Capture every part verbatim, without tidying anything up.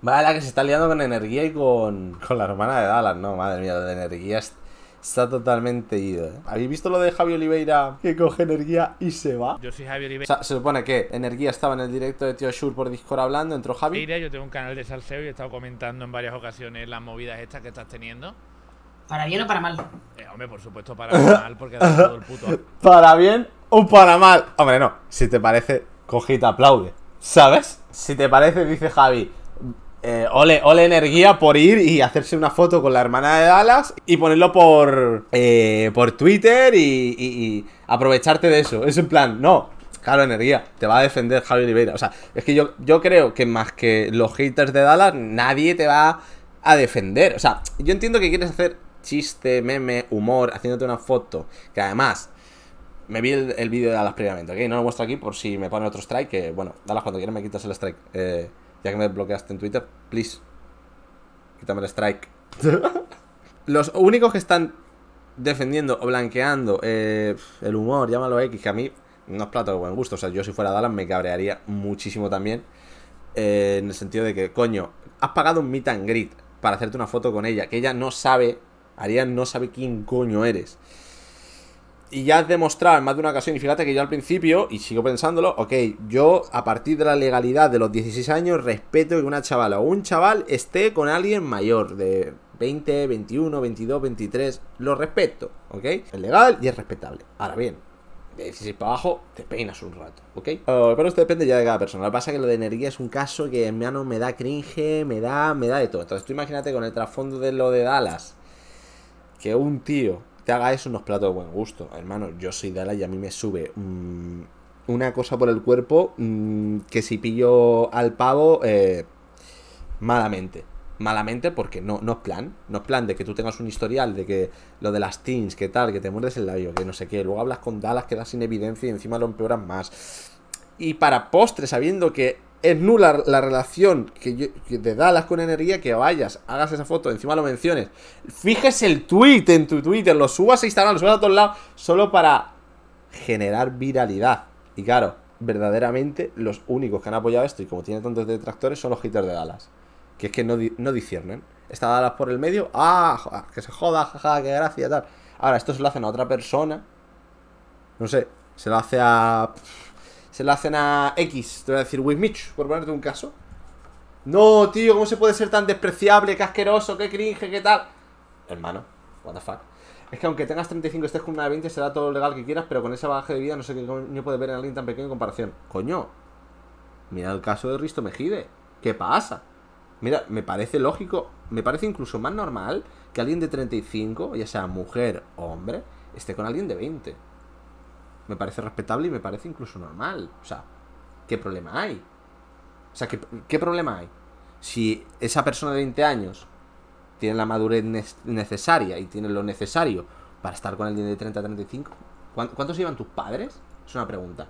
Vale, la que se está liando con energía y con, con la hermana de Dallas, no, madre mía, lo de energía es- está totalmente ido, ¿eh? ¿Habéis visto lo de Javi Oliveira que coge energía y se va? Yo soy Javier O sea, se supone que energía estaba en el directo de Tío Shur por Discord hablando, entró Javi. Ibeira. Yo tengo un canal de salseo y he estado comentando en varias ocasiones las movidas estas que estás teniendo. ¿Para bien o para mal? Eh, hombre, por supuesto, para mal, porque da todo el puto. ¿Para bien o para mal? Hombre, no, si te parece, coge y te aplaude, ¿sabes? Si te parece, dice Javi, eh, ole, ole energía por ir y hacerse una foto con la hermana de Dallas y ponerlo por, eh, por Twitter y, y- y aprovecharte de eso. Es en plan, no, claro, energía, te va a defender Javi Oliveira. O sea, es que yo, yo creo que más que los haters de Dallas, nadie te va a defender. O sea, yo entiendo que quieres hacer chiste, meme, humor, haciéndote una foto, que además me vi el, el vídeo de Dallas previamente, ¿ok? No lo muestro aquí por si me pone otro strike, que bueno, Dallas, cuando quieras me quitas el strike. Eh, ya que me bloqueaste en Twitter, please, quítame el strike. Los únicos que están defendiendo o blanqueando eh, el humor, llámalo X, que a mí no es plato de buen gusto. O sea, yo si fuera Dallas me cabrearía muchísimo también. Eh, en el sentido de que, coño, has pagado un meet and greet para hacerte una foto con ella, que ella no sabe, Arián no sabe quién coño eres. Y ya has demostrado en más de una ocasión, y fíjate que yo al principio, y sigo pensándolo, ok, yo a partir de la legalidad de los dieciséis años respeto que una chavala o un chaval esté con alguien mayor, de veinte, veintiuno, veintidós, veintitrés, lo respeto, ok, es legal y es respetable. Ahora bien, de dieciséis para abajo te peinas un rato, ok. Uh, pero esto depende ya de cada persona. Lo que pasa es que lo de energía es un caso que en mano me da cringe, me da, me da de todo. Entonces tú imagínate con el trasfondo de lo de Dallas, que un tío te haga eso, unos platos de buen gusto. Hermano, yo soy Dallas y a mí me sube mmm, una cosa por el cuerpo mmm, que si pillo al pavo, eh, malamente. Malamente porque no, no es plan. No es plan de que tú tengas un historial de que lo de las teens, que tal, que te muerdes el labio, que no sé qué. Luego hablas con Dallas, quedas sin evidencia y encima lo empeoras más. Y para postre, sabiendo que es nula la relación que yo, que de Dallas con energía, que vayas, hagas esa foto, encima lo menciones, fijes el tweet en tu Twitter, lo subas a Instagram, lo subas a todos lados, solo para generar viralidad. Y claro, verdaderamente los únicos que han apoyado esto, y como tiene tantos detractores, son los haters de Dallas. Que es que no, di no disciernen. Está Dallas por el medio, ah, joder, que se joda, jaja, qué gracia, tal. Ahora, esto se lo hacen a otra persona, no sé, se lo hace a... Se lo hacen a X, te voy a decir Wismich, por ponerte un caso. No, tío, ¿cómo se puede ser tan despreciable? Qué asqueroso, qué cringe, qué tal. Hermano, what the fuck. Es que aunque tengas treinta y cinco y estés con una de veinte, será todo lo legal que quieras, pero con esa bagaje de vida no sé qué coño puedes ver en alguien tan pequeño en comparación. Coño, mira el caso de Risto Mejide. ¿Qué pasa? Mira, me parece lógico, me parece incluso más normal que alguien de treinta y cinco, ya sea mujer o hombre, esté con alguien de veinte. Me parece respetable y me parece incluso normal. O sea, ¿qué problema hay? O sea, ¿qué, qué problema hay? Si esa persona de veinte años tiene la madurez ne necesaria y tiene lo necesario para estar con alguien de treinta a treinta y cinco, ¿cuántos llevan tus padres? Es una pregunta.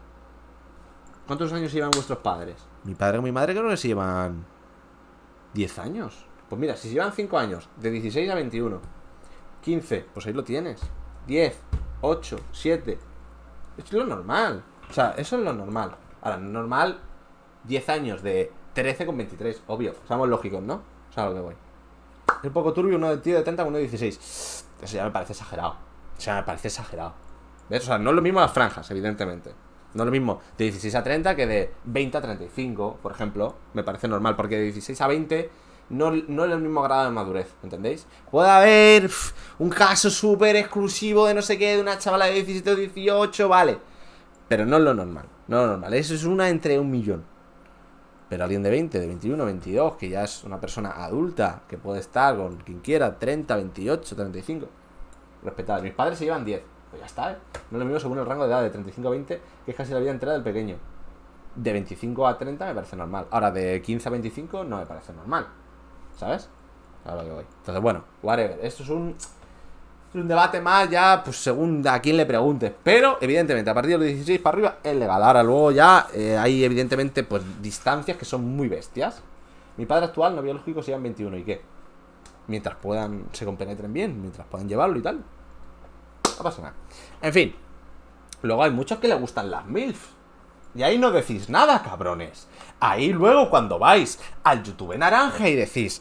¿Cuántos años llevan vuestros padres? Mi padre o mi madre creo que se llevan diez años. Pues mira, si se llevan cinco años, de dieciséis a veintiuno, quince, pues ahí lo tienes. diez, ocho, siete... Es lo normal. O sea, eso es lo normal. Ahora, normal, diez años de trece con veintitrés. Obvio, seamos lógicos, ¿no? O sea, a lo que voy. Es un poco turbio uno de tío de treinta con uno de dieciséis. Eso ya me parece exagerado. O sea, me parece exagerado. ¿Ves? O sea, no es lo mismo las franjas, evidentemente. No es lo mismo de dieciséis a treinta que de veinte a treinta y cinco, por ejemplo. Me parece normal, porque de dieciséis a veinte... No, no es el mismo grado de madurez, ¿entendéis? Puede haber pff, un caso súper exclusivo de no sé qué, de una chavala de diecisiete o dieciocho, vale. Pero no es lo normal, no es lo normal. Eso es una entre un millón. Pero alguien de veinte, de veintiuno, veintidós, que ya es una persona adulta, que puede estar con quien quiera, treinta, veintiocho, treinta y cinco. Respetable. Mis padres se llevan diez. Pues ya está, ¿eh? No es lo mismo según el rango de edad, de treinta y cinco a veinte, que es casi la vida entera del pequeño. De veinticinco a treinta me parece normal. Ahora, de quince a veinticinco no me parece normal. ¿Sabes? A lo que voy. Entonces, bueno, whatever. Esto es un, es un debate más ya, pues según a quién le preguntes. Pero, evidentemente, a partir de los dieciséis para arriba es legal. Ahora, luego ya eh, hay, evidentemente, pues distancias que son muy bestias. Mi padre actual, no biológico, se llevan veintiuno. ¿Y qué? Mientras puedan, se compenetren bien, mientras puedan llevarlo y tal. No pasa nada. En fin. Luego hay muchos que le gustan las MILF. Y ahí no decís nada, cabrones. Ahí luego cuando vais al YouTube naranja y decís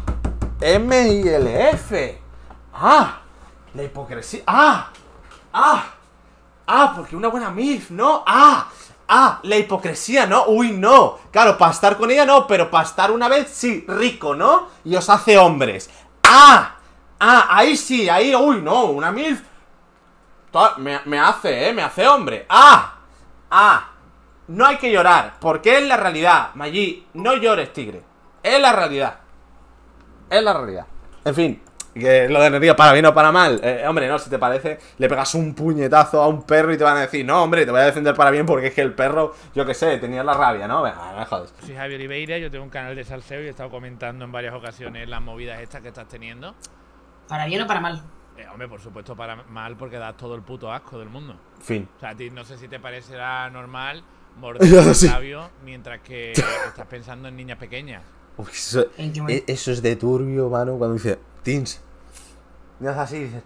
M I L F. Ah, la hipocresía. Ah, ah, ah, porque una buena MILF, ¿no? Ah, ah, la hipocresía, ¿no? Uy, no. Claro, para estar con ella no, pero para estar una vez sí, rico, ¿no? Y os hace hombres. Ah, ah, ahí sí, ahí, uy, no, una MILF. Me, me hace, ¿eh? Me hace hombre. Ah, ah. No hay que llorar, porque es la realidad. Maggi, no llores, tigre. Es la realidad. Es la realidad. En fin, que lo de energía para bien o para mal. eh, Hombre, no, si te parece, le pegas un puñetazo a un perro y te van a decir, no, hombre, te voy a defender para bien porque es que el perro, yo qué sé, tenía la rabia, ¿no? Venga, me jodes. Soy Javier Oliveira, yo tengo un canal de salseo y he estado comentando en varias ocasiones las movidas estas que estás teniendo. ¿Para bien o para mal? Eh, hombre, por supuesto para mal, porque das todo el puto asco del mundo. Fin. O sea, a ti no sé si te parecerá normal morder el Sí. labio mientras que estás pensando en niñas pequeñas. Uy, eso, ¿En qué momento? e- eso es de turbio, mano, cuando dice Teens. Y haces así y dices,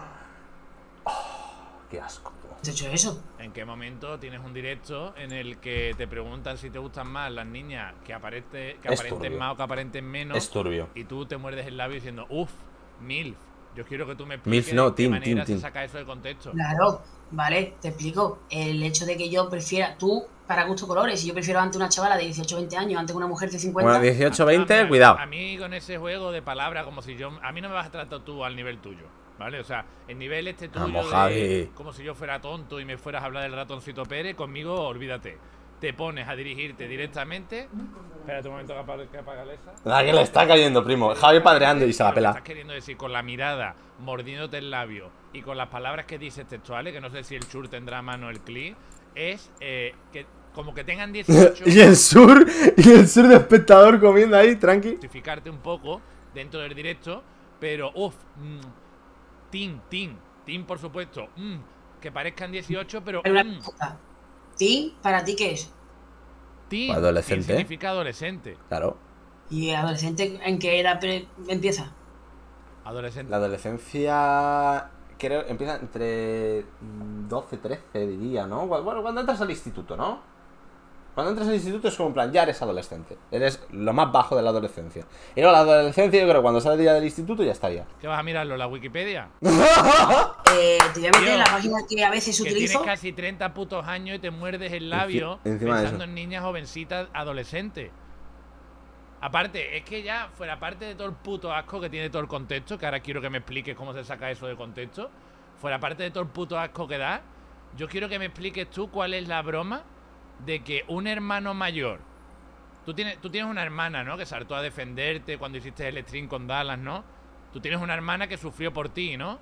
oh, qué asco. ¿Has hecho eso? ¿En qué momento tienes un directo en el que te preguntan si te gustan más las niñas que, aparente, que Es aparenten turbio. más o que aparenten menos? Es turbio. Y tú te muerdes el labio diciendo, uff, MILF. Yo quiero que tú me expliques MILF no, de qué teen, manera teen, se teen. saca eso de contexto. Claro, vale, te explico. El hecho de que yo prefiera, tú, para gusto colores, y yo prefiero ante una chavala de dieciocho o veinte años, ante una mujer de cincuenta. Bueno, dieciocho, veinte, A mí- cuidado. A mí con ese juego de palabras, como si yo. A mí no me vas a tratar tú al nivel tuyo, ¿vale? O sea, el nivel este tuyo. Vamos, de- Javi. como si yo fuera tonto y me fueras a hablar del ratoncito Pérez, conmigo, olvídate. Te pones a dirigirte directamente. Espérate un momento que apague, que apague Alexa. La que le está cayendo, primo. Javi padreando y se la Lo que pela. estás queriendo decir con la mirada, mordiéndote el labio y con las palabras que dices textuales, que no sé si el Chur tendrá a mano el clip, es eh, que como que tengan dieciocho. Y el sur, y el sur de espectador comiendo ahí, tranqui. Justificarte un poco dentro del directo, pero uff, mmm, team, team, team por supuesto, mm, que parezcan dieciocho, pero Pero una mm, pregunta. ¿Ti? ¿Para ti qué es? team, Adolescente. team significa adolescente. Claro. ¿Y adolescente en qué edad pre- empieza? Adolescente. La adolescencia. Creo empieza entre doce, trece, diría, ¿no? Bueno, cuando entras al instituto, ¿no? Cuando entras al instituto es como en plan, ya eres adolescente. Eres lo más bajo de la adolescencia. Y luego la adolescencia, yo creo que cuando sales ya del instituto ya estaría. ¿Qué vas a mirarlo? ¿La Wikipedia? Eh, te voy a meter Tío, en la página que a veces Que utilizo. tienes casi treinta putos años y te muerdes el labio Enci- encima de pensando eso. en niñas jovencitas adolescentes. Aparte, es que ya, fuera parte de todo el puto asco que tiene todo el contexto, que ahora quiero que me expliques cómo se saca eso de contexto, fuera parte de todo el puto asco que da, yo quiero que me expliques tú cuál es la broma de que un hermano mayor. Tú tienes, tú tienes una hermana, ¿no? Que saltó a defenderte cuando hiciste el stream con Dallas, ¿no? Tú tienes una hermana que sufrió por ti, ¿no?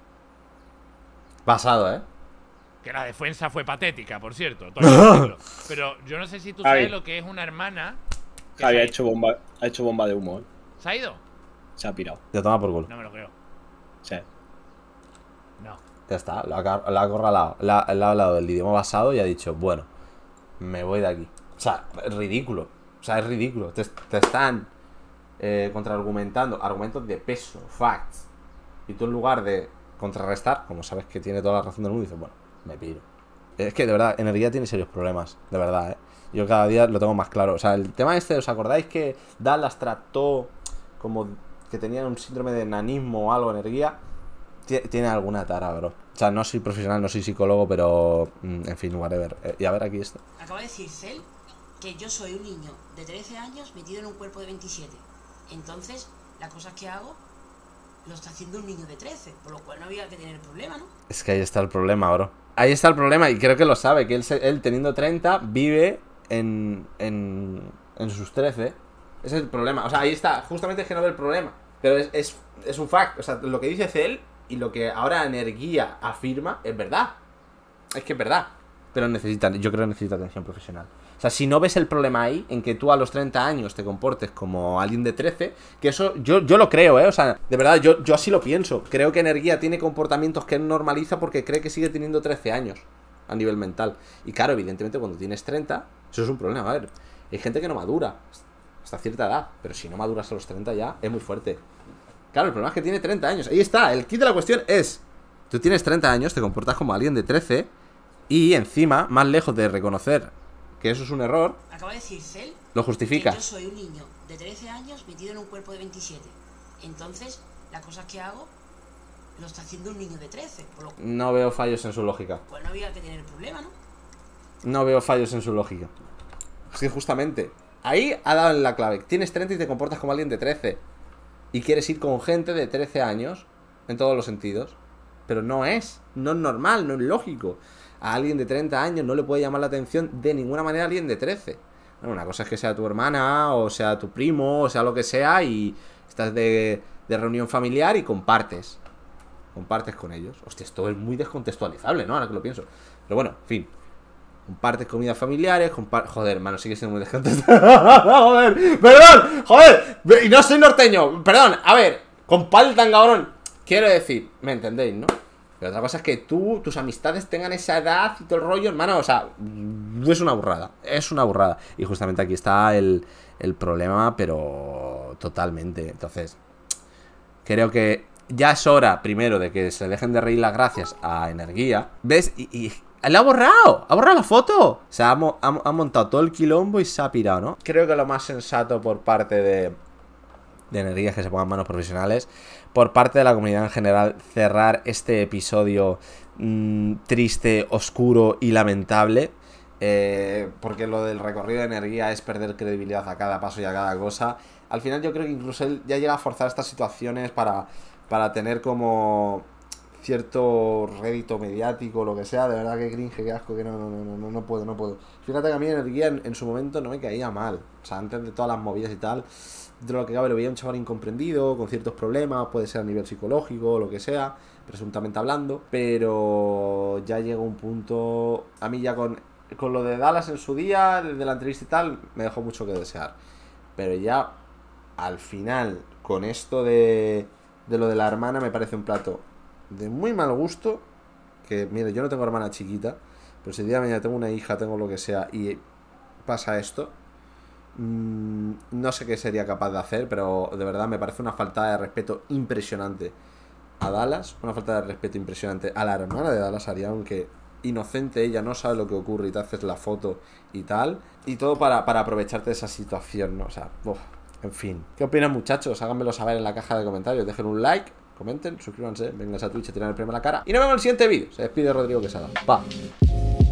Pasado, ¿eh? Que la defensa fue patética, por cierto. Todo hay que decirlo. Pero yo no sé si tú Javi. sabes lo que es una hermana. que Javi se ha hecho bomba, ha hecho bomba de humo, ¿eh? ¿Se ha ido? Se ha pirado. Ya toma por culo. No me lo creo. Sí. No. Ya está, lo ha, car- lo ha acorralado. Le ha, le ha hablado del idioma basado y ha dicho, bueno, me voy de aquí. O sea, es ridículo. O sea, es ridículo. Te, te están eh, contraargumentando argumentos de peso, facts. Y tú en lugar de contrarrestar, como sabes que tiene toda la razón del mundo, dices, bueno, me piro. Es que de verdad, energía tiene serios problemas, de verdad, ¿eh? Yo cada día lo tengo más claro. O sea, el tema este, ¿os acordáis que Dallas trató como que tenían un síndrome de enanismo o algo, energía? Tie- Tiene alguna tara, bro. O sea, no soy profesional, no soy psicólogo, pero mm, en fin, whatever. Eh, y a ver aquí esto. Acaba de decir Cel que yo soy un niño de trece años metido en un cuerpo de veintisiete. Entonces, las cosas que hago lo está haciendo un niño de trece, por lo cual no había que tener problema, ¿no? Es que ahí está el problema, bro. Ahí está el problema y creo que lo sabe, que él, se- él teniendo treinta vive en, en, en sus trece. Ese es el problema. O sea, ahí está. Justamente es que no ve el problema. Pero es, es, es un fact. O sea, lo que dice Cel y lo que ahora Energía afirma es verdad. Es que es verdad. Pero necesita, yo creo que necesita atención profesional. O sea, si no ves el problema ahí, en que tú a los treinta años te comportes como alguien de trece, que eso yo, yo lo creo, ¿eh? O sea, de verdad, yo, yo así lo pienso. Creo que Energía tiene comportamientos que él normaliza porque cree que sigue teniendo trece años a nivel mental. Y claro, evidentemente cuando tienes treinta, eso es un problema. A ver, hay gente que no madura hasta cierta edad, pero si no maduras a los treinta ya es muy fuerte. Claro, el problema es que tiene treinta años. Ahí está, el kit de la cuestión es: tú tienes treinta años, te comportas como alguien de trece y encima, más lejos de reconocer que eso es un error, Acaba de decir Cel lo que justificas. yo soy un niño de trece años metido en un cuerpo de veintisiete. Entonces, las cosas que hago lo está haciendo un niño de trece. Por lo cual, No veo fallos en su lógica. pues no había que tener problema, ¿no? No veo fallos en su lógica. Es que justamente, ahí ha dado en la clave. Tienes treinta y te comportas como alguien de trece. Y quieres ir con gente de trece años, en todos los sentidos. Pero no es, no es normal, no es lógico. A alguien de treinta años no le puede llamar la atención de ninguna manera a alguien de trece. Bueno, una cosa es que sea tu hermana, o sea tu primo, o sea lo que sea, y estás de, de reunión familiar y compartes. Compartes con ellos. Hostia, esto es muy descontextualizable, ¿no? Ahora que lo pienso. Pero bueno, en fin. Compartes comidas familiares, compar... Joder, hermano, sigue siendo muy descontextualizable. Joder, perdón, joder. Y no soy norteño, perdón. A ver, compartan, cabrón. Quiero decir, ¿me entendéis, no? Pero otra cosa es que tú, tus amistades tengan esa edad y todo el rollo, hermano. O sea, es una burrada. Es una burrada. Y justamente aquí está el, el problema, pero totalmente. Entonces, creo que ya es hora, primero, de que se dejen de reír las gracias a Energía. ¿Ves? Y, y la ha borrado. Ha borrado la foto. O sea, ha, mo ha, ha montado todo el quilombo y se ha pirado, ¿no? Creo que lo más sensato por parte de... de Energía es que se pongan manos profesionales. Por parte de la comunidad en general, cerrar este episodio mmm, triste, oscuro y lamentable. Eh, porque lo del recorrido de Energía es perder credibilidad a cada paso y a cada cosa. Al final yo creo que incluso él ya llega a forzar estas situaciones para, para tener como cierto rédito mediático, lo que sea. De verdad que cringe, que asco, que no, no, no, no, no puedo, no puedo. Fíjate que a mí Energía en, en su momento no me caía mal. O sea, antes de todas las movidas y tal, de lo que cabe lo veía un chaval incomprendido, con ciertos problemas, puede ser a nivel psicológico o lo que sea, presuntamente hablando. Pero ya llega un punto, a mí ya con, con lo de Dallas en su día, de la entrevista y tal, me dejó mucho que desear. Pero ya, al final, con esto de, de lo de la hermana, me parece un plato de muy mal gusto. Que, mire, yo no tengo hermana chiquita, pero si el día de mañana tengo una hija, tengo lo que sea, y pasa esto, mmm, no sé qué sería capaz de hacer, pero de verdad me parece una falta de respeto impresionante a Dallas, una falta de respeto impresionante a la hermana de Dallas Arias, aunque inocente ella, no sabe lo que ocurre y te haces la foto y tal, y todo para, para aprovecharte de esa situación, ¿no? O sea, uf, en fin. ¿Qué opinan, muchachos? Háganmelo saber en la caja de comentarios, dejen un like, comenten, suscríbanse, vengan a Twitch a tirar el premio a la cara, y nos vemos en el siguiente vídeo. Se despide Rodrigo Quesada. Pa.